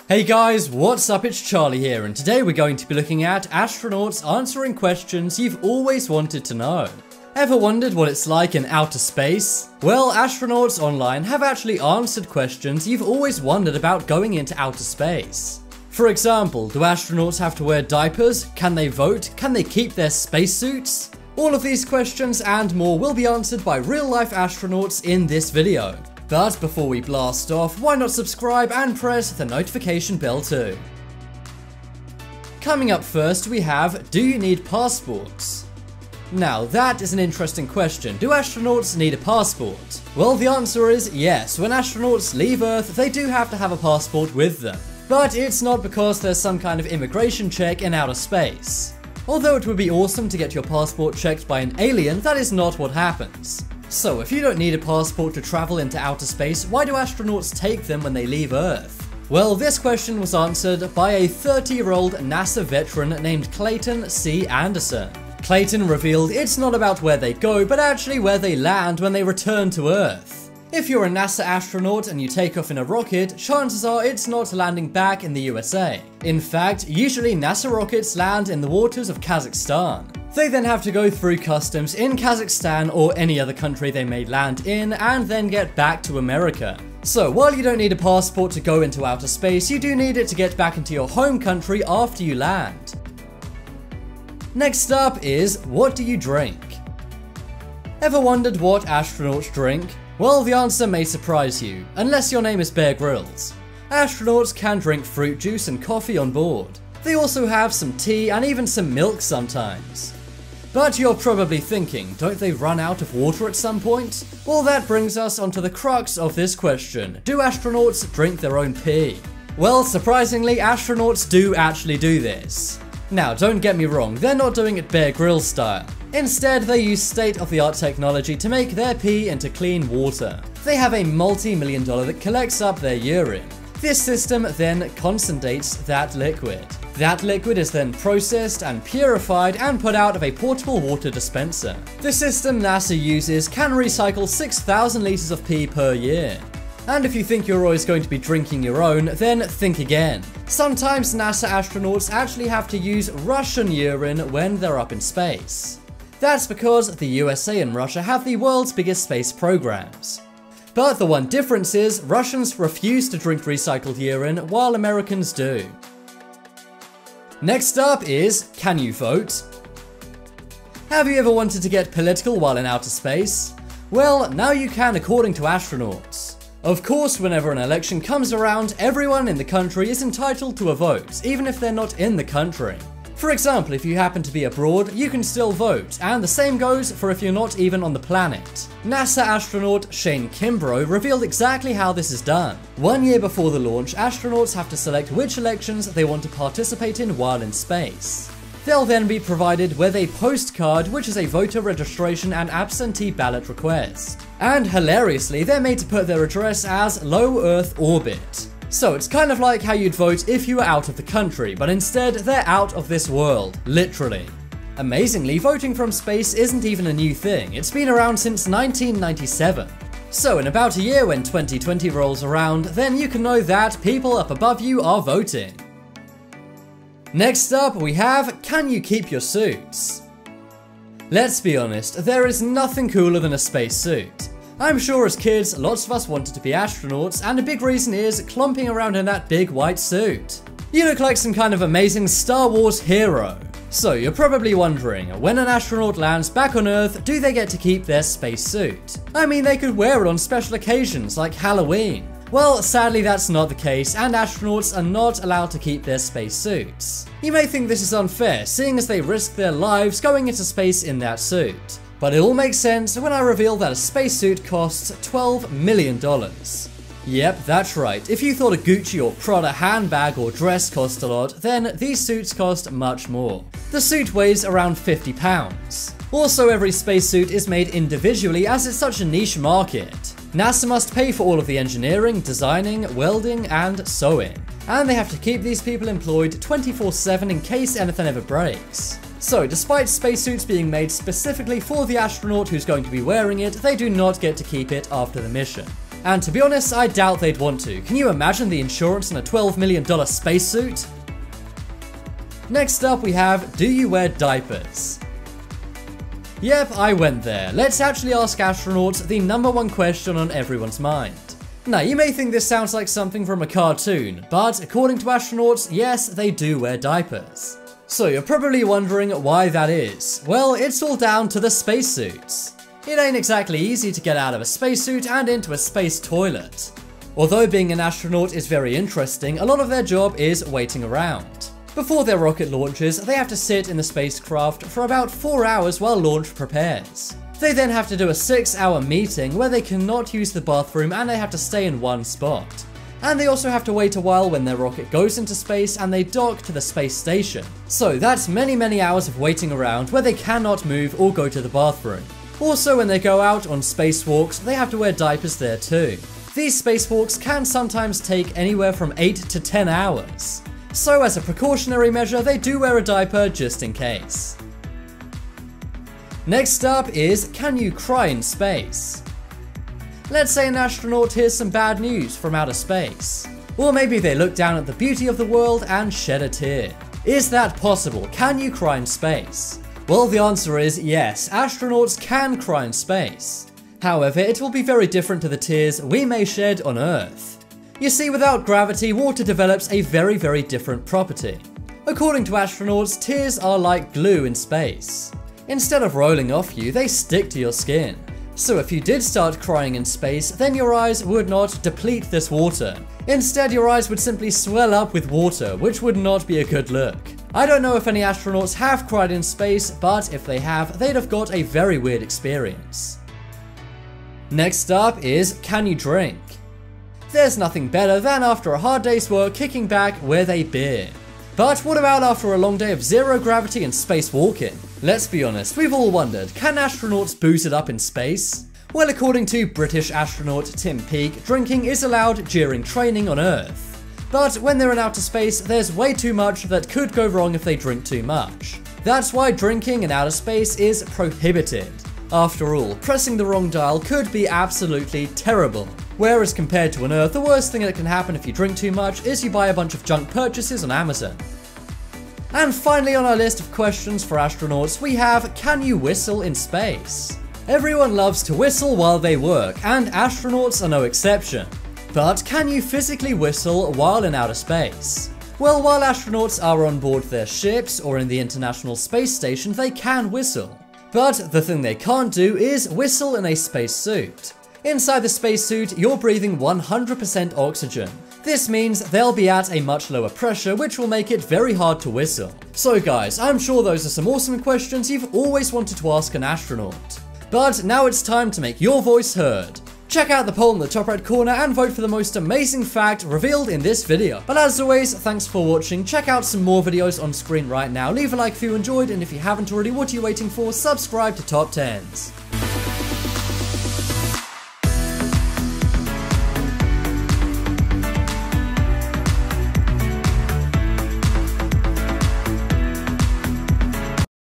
Hey guys, what's up? It's Charlie here, and today we're going to be looking at astronauts answering questions you've always wanted to know. Ever wondered what it's like in outer space? Well, astronauts online have actually answered questions you've always wondered about going into outer space. For example, do astronauts have to wear diapers? Can they vote? Can they keep their spacesuits? All of these questions and more will be answered by real-life astronauts in this video. But before we blast off, why not subscribe and press the notification bell too? Coming up first, we have, do you need passports? Now that is an interesting question. Do astronauts need a passport? Well, the answer is yes. When astronauts leave Earth, they do have to have a passport with them. But it's not because there's some kind of immigration check in outer space. Although it would be awesome to get your passport checked by an alien, that is not what happens. So if you don't need a passport to travel into outer space, why do astronauts take them when they leave Earth? Well, this question was answered by a 30-year-old NASA veteran named Clayton C. Anderson. Clayton revealed it's not about where they go, but actually where they land when they return to Earth. If you're a NASA astronaut and you take off in a rocket, chances are it's not landing back in the USA. In fact, usually NASA rockets land in the waters of Kazakhstan. They then have to go through customs in Kazakhstan or any other country they may land in and then get back to America. So while you don't need a passport to go into outer space, you do need it to get back into your home country after you land. Next up is, what do you drink? Ever wondered what astronauts drink? Well, the answer may surprise you, unless your name is Bear Grylls. Astronauts can drink fruit juice and coffee on board. They also have some tea and even some milk sometimes. But you're probably thinking, don't they run out of water at some point? Well, that brings us onto the crux of this question. Do astronauts drink their own pee? Well, surprisingly, astronauts do actually do this. Now, don't get me wrong, they're not doing it Bear Grylls style. Instead, they use state-of-the-art technology to make their pee into clean water. They have a multi-million dollar that collects up their urine. This system then concentrates that liquid. That liquid is then processed and purified and put out of a portable water dispenser. The system NASA uses can recycle 6,000 liters of pee per year. And if you think you're always going to be drinking your own, then think again. Sometimes NASA astronauts actually have to use Russian urine when they're up in space. That's because the USA and Russia have the world's biggest space programs. But the one difference is, Russians refuse to drink recycled urine while Americans do. Next up is, can you vote? Have you ever wanted to get political while in outer space? Well, now you can according to astronauts. Of course, whenever an election comes around, everyone in the country is entitled to a vote, even if they're not in the country. For example, if you happen to be abroad, you can still vote, and the same goes for if you're not even on the planet. NASA astronaut Shane Kimbrough revealed exactly how this is done. 1 year before the launch, astronauts have to select which elections they want to participate in while in space. They'll then be provided with a postcard, which is a voter registration and absentee ballot request. And hilariously, they're made to put their address as low Earth orbit. So it's kind of like how you'd vote if you were out of the country, but instead they're out of this world, literally. Amazingly, voting from space isn't even a new thing. It's been around since 1997. So in about a year when 2020 rolls around, then you can know that people up above you are voting. Next up we have, can you keep your suits? Let's be honest, there is nothing cooler than a spacesuit. I'm sure as kids, lots of us wanted to be astronauts, and a big reason is clumping around in that big white suit. You look like some kind of amazing Star Wars hero. So you're probably wondering, when an astronaut lands back on Earth, do they get to keep their spacesuit? I mean, they could wear it on special occasions like Halloween. Well, sadly that's not the case, and astronauts are not allowed to keep their spacesuits. You may think this is unfair, seeing as they risk their lives going into space in that suit. But it all makes sense when I reveal that a spacesuit costs $12 million. Yep, that's right. If you thought a Gucci or Prada handbag or dress cost a lot, then these suits cost much more. The suit weighs around 50 pounds. Also, every spacesuit is made individually as it's such a niche market. NASA must pay for all of the engineering, designing, welding, and sewing. And they have to keep these people employed 24/7 in case anything ever breaks. So despite spacesuits being made specifically for the astronaut who's going to be wearing it, they do not get to keep it after the mission. And to be honest, I doubt they'd want to. Can you imagine the insurance on a $12 million spacesuit? Next up we have, do you wear diapers? Yep, I went there. Let's actually ask astronauts the #1 question on everyone's mind. Now, you may think this sounds like something from a cartoon, but according to astronauts, yes, they do wear diapers. So you're probably wondering why that is. Well, it's all down to the spacesuits. It ain't exactly easy to get out of a spacesuit and into a space toilet. Although being an astronaut is very interesting, a lot of their job is waiting around. Before their rocket launches, they have to sit in the spacecraft for about 4 hours while launch prepares. They then have to do a 6-hour meeting where they cannot use the bathroom and they have to stay in one spot. And they also have to wait a while when their rocket goes into space and they dock to the space station. So that's many hours of waiting around where they cannot move or go to the bathroom. Also, when they go out on spacewalks, they have to wear diapers there too. These spacewalks can sometimes take anywhere from 8 to 10 hours. So as a precautionary measure, they do wear a diaper just in case. Next up is, can you cry in space? Let's say an astronaut hears some bad news from outer space. Or maybe they look down at the beauty of the world and shed a tear. Is that possible? Can you cry in space? Well, the answer is yes, astronauts can cry in space. However, it will be very different to the tears we may shed on Earth. You see, without gravity, water develops a very different property. According to astronauts, tears are like glue in space. Instead of rolling off you, they stick to your skin. So if you did start crying in space, then your eyes would not deplete this water. Instead, your eyes would simply swell up with water, which would not be a good look. I don't know if any astronauts have cried in space, but if they have, they'd have got a very weird experience. Next up is, can you drink? There's nothing better than after a hard day's work kicking back with a beer. But what about after a long day of zero gravity and spacewalking? Let's be honest, we've all wondered, can astronauts booze it up in space? Well, according to British astronaut Tim Peake, drinking is allowed during training on Earth. But when they're in outer space, there's way too much that could go wrong if they drink too much. That's why drinking in outer space is prohibited. After all, pressing the wrong dial could be absolutely terrible. Whereas compared to on Earth, the worst thing that can happen if you drink too much is you buy a bunch of junk purchases on Amazon. And finally on our list of questions for astronauts, we have, can you whistle in space? Everyone loves to whistle while they work, and astronauts are no exception. But can you physically whistle while in outer space? Well, while astronauts are on board their ships or in the International Space Station, they can whistle. But the thing they can't do is whistle in a spacesuit. Inside the spacesuit, you're breathing 100% oxygen. This means they'll be at a much lower pressure, which will make it very hard to whistle. So guys, I'm sure those are some awesome questions you've always wanted to ask an astronaut. But now it's time to make your voice heard. Check out the poll in the top right corner and vote for the most amazing fact revealed in this video. But as always, thanks for watching. Check out some more videos on screen right now. Leave a like if you enjoyed, and if you haven't already, what are you waiting for? Subscribe to Top 10s.